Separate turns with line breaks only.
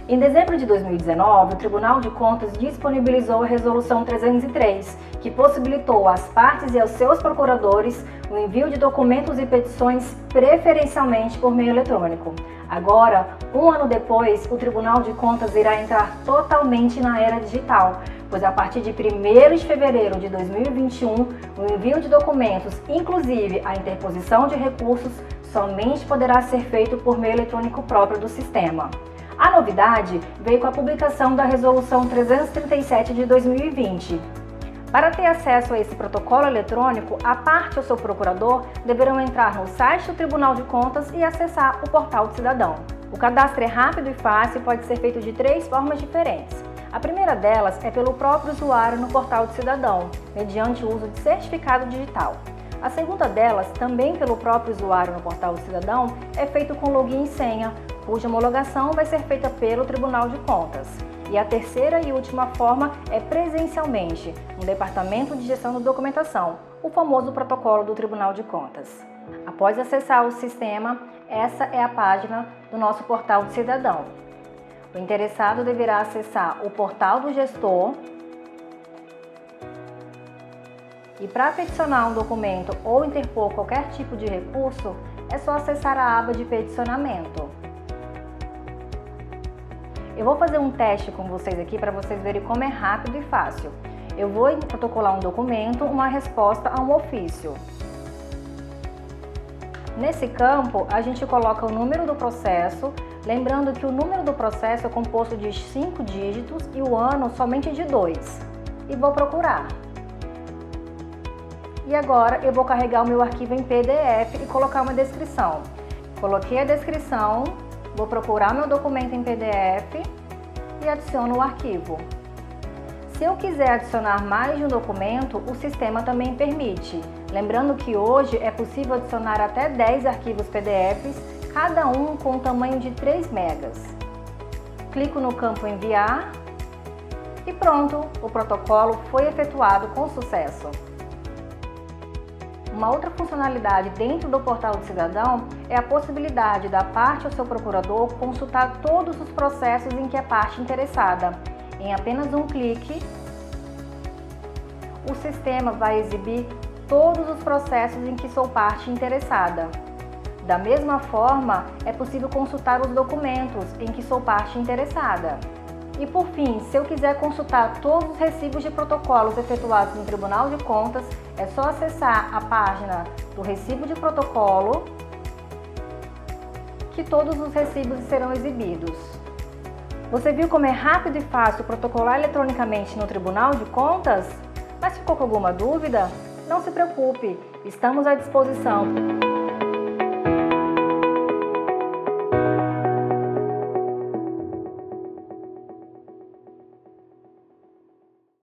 Em dezembro de 2019, o Tribunal de Contas disponibilizou a Resolução 303, que possibilitou às partes e aos seus procuradores o envio de documentos e petições preferencialmente por meio eletrônico. Agora, um ano depois, o Tribunal de Contas irá entrar totalmente na era digital, pois a partir de 1º de fevereiro de 2021, o envio de documentos, inclusive a interposição de recursos, somente poderá ser feito por meio eletrônico próprio do sistema. A novidade veio com a publicação da Resolução 337 de 2020. Para ter acesso a esse protocolo eletrônico, a parte ou seu procurador deverão entrar no site do Tribunal de Contas e acessar o Portal do Cidadão. O cadastro é rápido e fácil e pode ser feito de 3 formas diferentes. A primeira delas é pelo próprio usuário no Portal do Cidadão, mediante o uso de certificado digital. A segunda delas, também pelo próprio usuário no Portal do Cidadão, é feito com login e senha, cuja homologação vai ser feita pelo Tribunal de Contas. E a terceira e última forma é presencialmente, no Departamento de Gestão da Documentação, o famoso protocolo do Tribunal de Contas. Após acessar o sistema, essa é a página do nosso Portal do Cidadão. O interessado deverá acessar o portal do gestor e para peticionar um documento ou interpor qualquer tipo de recurso, é só acessar a aba de peticionamento. Eu vou fazer um teste com vocês aqui para vocês verem como é rápido e fácil. Eu vou protocolar um documento, uma resposta a um ofício. Nesse campo, a gente coloca o número do processo, lembrando que o número do processo é composto de 5 dígitos e o ano somente de 2. E vou procurar. E agora eu vou carregar o meu arquivo em PDF e colocar uma descrição. Coloquei a descrição, vou procurar meu documento em PDF e adiciono o arquivo. Se eu quiser adicionar mais de um documento, o sistema também permite. Lembrando que hoje é possível adicionar até 10 arquivos PDFs, cada um com um tamanho de 3 megas. Clico no campo Enviar e pronto, o protocolo foi efetuado com sucesso. Uma outra funcionalidade dentro do Portal do Cidadão é a possibilidade da parte ou seu procurador consultar todos os processos em que é parte interessada. Em apenas um clique, o sistema vai exibir todos os processos em que sou parte interessada. Da mesma forma, é possível consultar os documentos em que sou parte interessada. E por fim, se eu quiser consultar todos os recibos de protocolos efetuados no Tribunal de Contas, é só acessar a página do recibo de protocolo, que todos os recibos serão exibidos. Você viu como é rápido e fácil protocolar eletronicamente no Tribunal de Contas? Mas ficou com alguma dúvida? Não se preocupe, estamos à disposição.